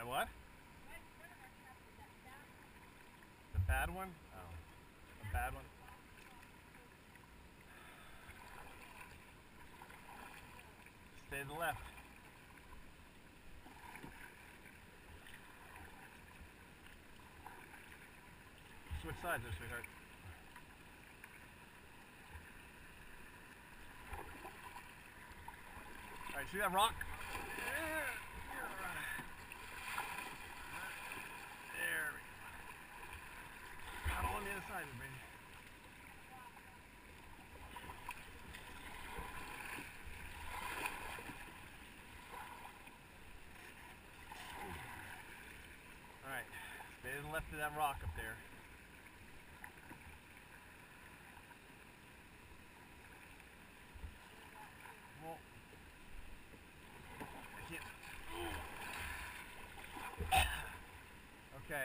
That what? The bad one? Oh. The bad one? Stay to the left. Switch sides there, sweetheart. Alright, see that rock? There we go. Paddle on the other side, baby. Alright, stay to the left of that rock up there. Well, I can't. Okay.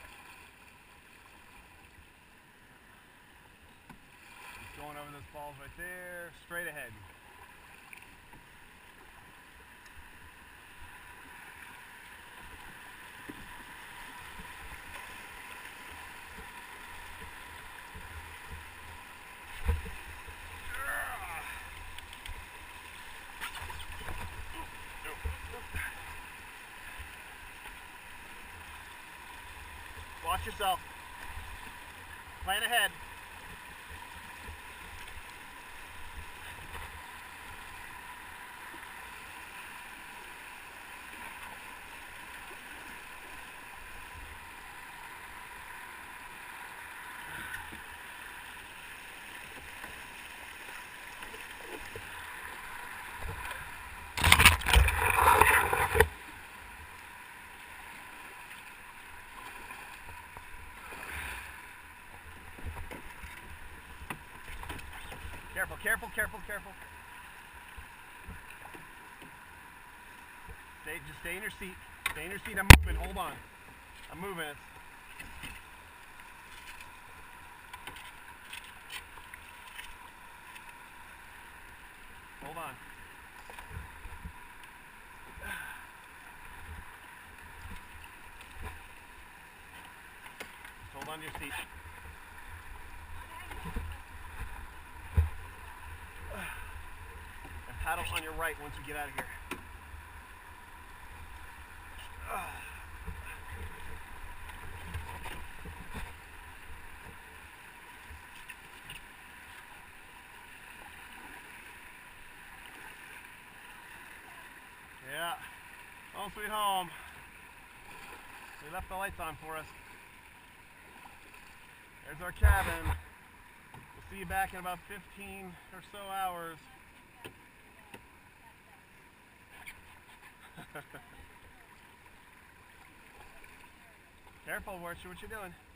Just going over those falls right there, straight ahead. Watch yourself. Plan ahead. Careful, careful, careful, careful. Just stay in your seat. Stay in your seat. I'm moving. Hold on. I'm moving it. Hold on. Just hold on to your seat. Paddle on your right once you get out of here. Yeah. Home sweet home. They left the lights on for us. There's our cabin. We'll see you back in about 15 or so hours. Careful, watch what you're doing.